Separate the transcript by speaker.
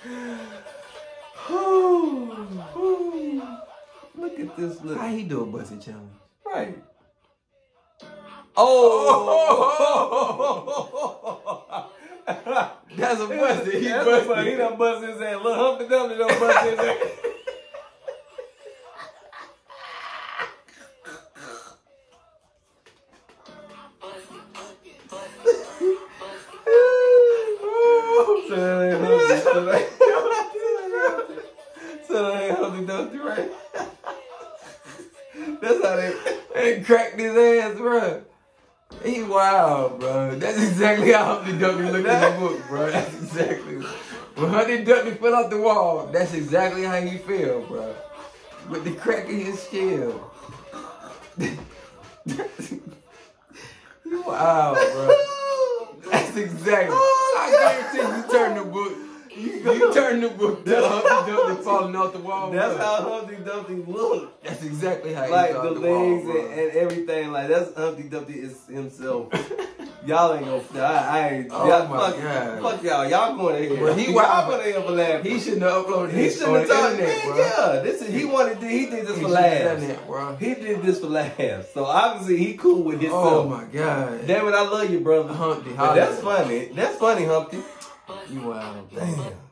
Speaker 1: Look at this look.
Speaker 2: How he do a busted challenge?
Speaker 1: Right. Oh!
Speaker 2: That's a busted. He
Speaker 1: That's
Speaker 2: busted.
Speaker 1: He done busted his ass. Little Humpty Dumpty done busted his ass. So that ain't Humpty Dumpty, right? That's how they
Speaker 2: cracked his ass, bro. He wild, bro. That's exactly how Humpty Dumpty looked in the book, bro. That's exactly. When Humpty Dumpty fell off the wall, that's exactly how he feel, bro. With the crack in his shell. You wild, bro. That's exactly. I guarantee you turn the book. You turn the book to Humpty Dumpty falling off the wall.
Speaker 1: That's
Speaker 2: bro.
Speaker 1: how Humpty Dumpty looked.
Speaker 2: That's exactly how he
Speaker 1: like
Speaker 2: fell
Speaker 1: the
Speaker 2: off the
Speaker 1: legs
Speaker 2: wall, bro.
Speaker 1: and everything. Like that's Humpty Dumpty is himself. Y'all ain't gonna. I ain't.
Speaker 2: Oh
Speaker 1: y'all,
Speaker 2: my God.
Speaker 1: Fuck y'all. Y'all going ahead.
Speaker 2: Well,
Speaker 1: y'all going ahead for laughing.
Speaker 2: He shouldn't have uploaded
Speaker 1: He
Speaker 2: this
Speaker 1: shouldn't
Speaker 2: on
Speaker 1: have
Speaker 2: the
Speaker 1: talked.
Speaker 2: internet, bro.
Speaker 1: Yeah, this is he did this for laughs. He did this for laughs. So obviously he cool with himself.
Speaker 2: Oh my God.
Speaker 1: Damn it, I love you, brother.
Speaker 2: Humpty.
Speaker 1: But that's funny. That's funny, Humpty.
Speaker 2: You wild.
Speaker 1: Damn.